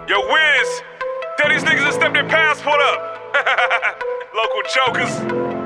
Yo, Wiz, tell these niggas to step their passport up. Local jokers.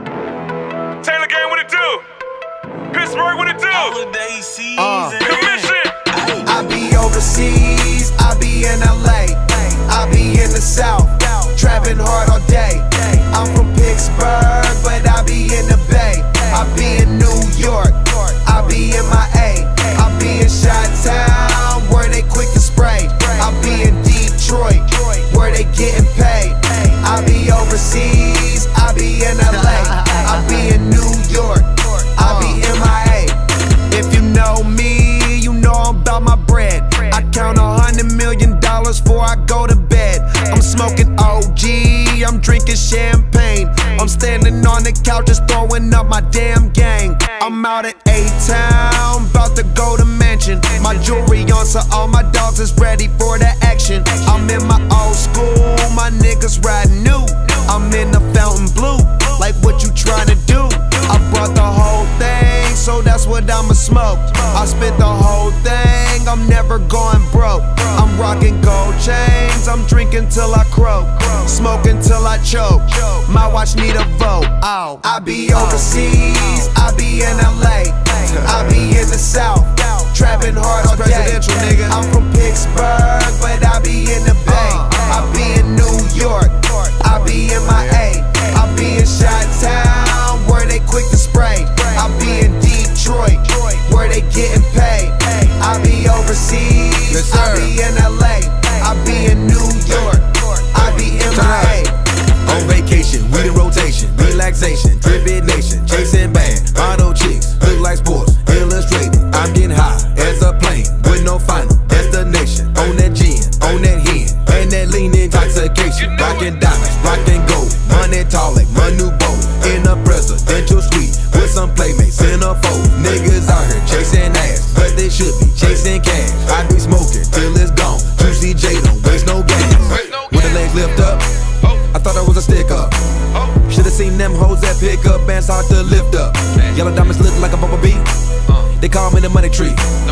Taylor Gang, what it do? Pittsburgh, what it do? Holiday season. Commission. I be overseas, I be in LA, I be in the South, trapping hard all day. I'm from Pittsburgh, but I be in the Bay. I be in New York, I be in my A. I be in Chi-Town, where they quick to spray. I be in Detroit, where they getting paid. I be overseas, I be in LA, I be in New York, I be in my A. If you know me, you know I'm about my bread. I count $100 million before I go to bed. I'm smoking OG, I'm drinking champagne. I'm standing on the couch just throwing up my damn gang. I'm out at A-Town, about to go to mansion. My jewelry on so all my dogs is ready for the action. I'm in my old school, my niggas riding new. I'm in the fountain blue, like what you trying to do. I brought the whole thing, so that's what I'ma smoke. I spent the whole thing, I'm never going broke. I'm rocking gold chains, I'm drinking till I croak, smoking till I choke. My watch need a vote. I be overseas, I be in LA, I be in the South, trapping hard all day. I'm from Pittsburgh, but I be in the Bay. I be in New York, I be in my A. I be in Chi-Town, where they quick to spray. I be in Detroit, where they getting paid. I be overseas, I be in LA, I be in New York, I be in my A. On vacation, we in rotation, relaxation, trippin' nation, chasing bad, model chicks, look like sports, illustrated. I'm getting high as a plane with no final destination. On that gin, on that hen, and that lean intoxication. Rockin' diamonds, rockin' gold, money tall like my new boat. In a presidential suite with some playmates in a fold. Niggas out here chasing ass, but they should be chasing cash. I be smoking till it's gone. Juicy J don't waste no gas. With the legs lift up, I thought I was a stick up. Should've seen them hoes that pick up bands hard to lift up. Yellow diamonds look like a bumblebee. They call me the money tree.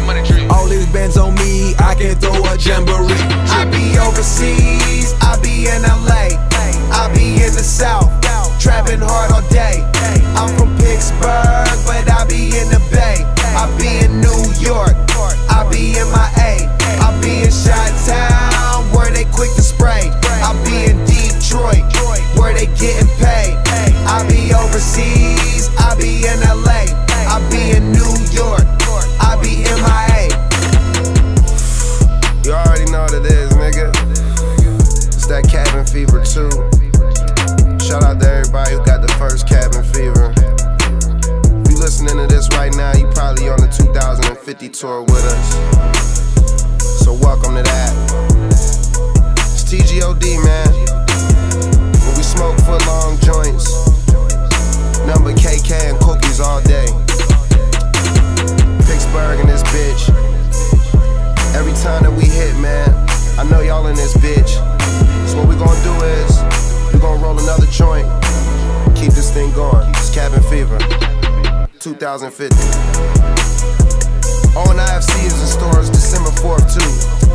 All these bands on me, I can throw a jamboree. I be overseas, I be in LA, I be in the South, trapping hard all day. I'm from Pittsburgh, but I be in the Bay. I be in New York, I be in my A. I be in Chi-Town, where they quick to spray. I be in Detroit, where they getting paid. I be overseas, I be in LA, I be in New York, I be in my A. You already know what it is, nigga. It's that cabin fever too. Shout out to everybody who got the first cabin fever. If you listening to this right now, you probably on the 2050 tour with us. So welcome to that. It's TGOD, man. When we smoke foot long joints, nothing but KK and cookies all day. Pittsburgh in this bitch. Every time that we hit, man, I know y'all in this bitch. So what we gonna do is, we gonna roll another joint, keep this thing going. It's Cabin Fever, 2050. ONIFC is in stores December 4th too.